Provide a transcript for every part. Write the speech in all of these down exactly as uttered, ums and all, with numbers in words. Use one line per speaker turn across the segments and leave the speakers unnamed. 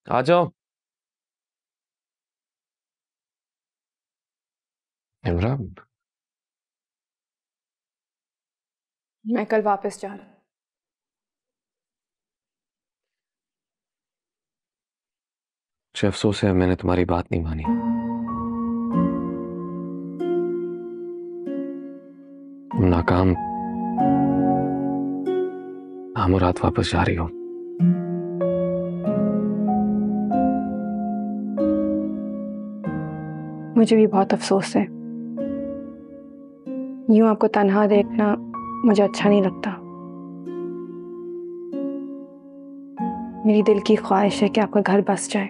आ जाओ। इमरान,
मैं कल वापस जा रहा हूँ।
मुझे अफसोस है मैंने तुम्हारी बात नहीं मानी। तुम नाकाम नामुराद वापस जा रही हो।
मुझे भी बहुत अफसोस है। यूं आपको तन्हा देखना मुझे अच्छा नहीं लगता। मेरी दिल की ख्वाहिश है कि आपका घर बस जाए।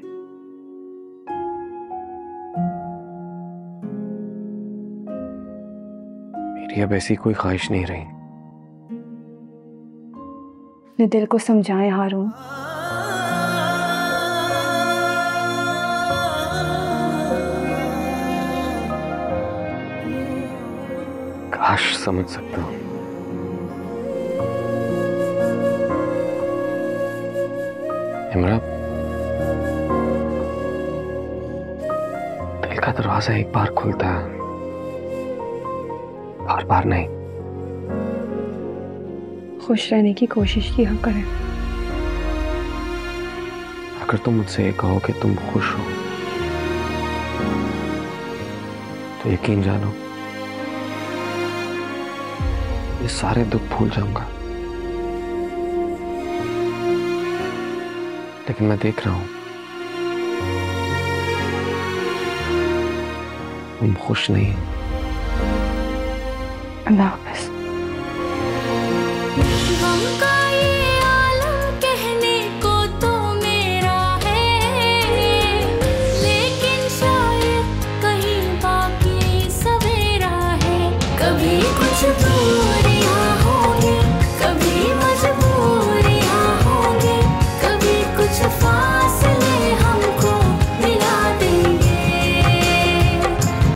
मेरी अब ऐसी कोई ख्वाहिश नहीं रही।
अपने दिल को समझाएं हारून।
काश समझ सकता हूं। इमरान, दिल का दरवाजा एक बार खुलता है, बार बार नहीं।
खुश रहने की कोशिश किया करें।
अगर तुम मुझसे ये कहो कि तुम खुश हो तो यकीन जानो ये सारे दुख भूल जाऊंगा। लेकिन मैं देख रहा हूं तुम खुश नहीं।
अल्लाह हाफ़िज़।
गम का ये आलम कहने को तो मेरा है, लेकिन शायद कहीं बाकी सवेरा है। कभी कुछ